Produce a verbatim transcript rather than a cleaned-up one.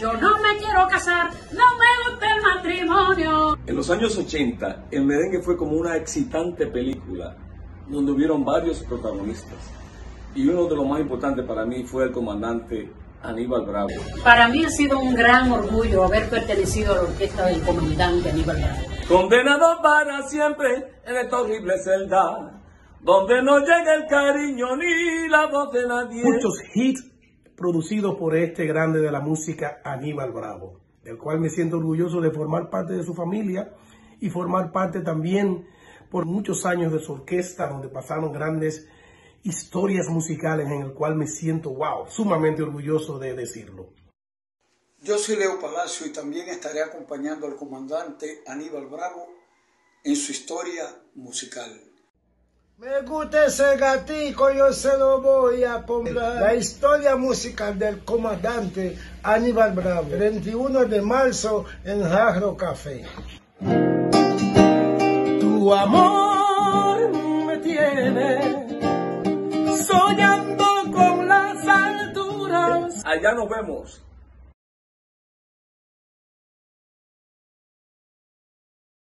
Yo no me quiero casar, no me gusta el matrimonio. En los años ochenta, el merengue fue como una excitante película donde hubieron varios protagonistas. Y uno de los más importantes para mí fue el comandante Aníbal Bravo. Para mí ha sido un gran orgullo haber pertenecido a la orquesta del comandante Aníbal Bravo. Condenado para siempre en esta horrible celda, donde no llega el cariño ni la voz de nadie. Muchos hits producidos por este grande de la música, Aníbal Bravo, del cual me siento orgulloso de formar parte de su familia y formar parte también por muchos años de su orquesta, donde pasaron grandes historias musicales en el cual me siento, wow, sumamente orgulloso de decirlo. Yo soy Leo Palacio y también estaré acompañando al comandante Aníbal Bravo en su historia musical. Me gusta ese gatico, yo se lo voy a poner. La historia musical del comandante Aníbal Bravo, veintiuno de marzo en Jarro Café. Tu amor me tiene soñando con las alturas. Allá nos vemos.